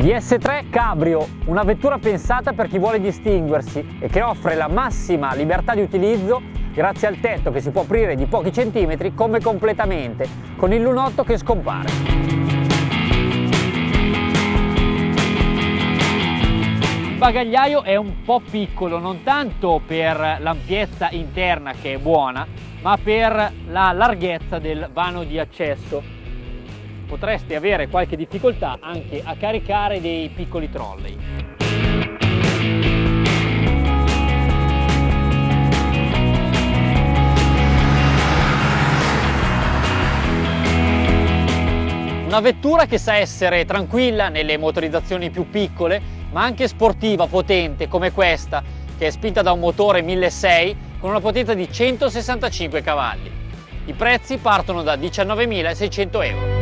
DS3 Cabrio, una vettura pensata per chi vuole distinguersi e che offre la massima libertà di utilizzo grazie al tetto che si può aprire di pochi centimetri come completamente, con il lunotto che scompare. Il bagagliaio è un po' piccolo, non tanto per l'ampiezza interna che è buona, ma per la larghezza del vano di accesso. Potreste avere qualche difficoltà anche a caricare dei piccoli trolley. Una vettura che sa essere tranquilla nelle motorizzazioni più piccole, ma anche sportiva, potente come questa, che è spinta da un motore 1600 con una potenza di 165 cavalli. I prezzi partono da 19.600 euro.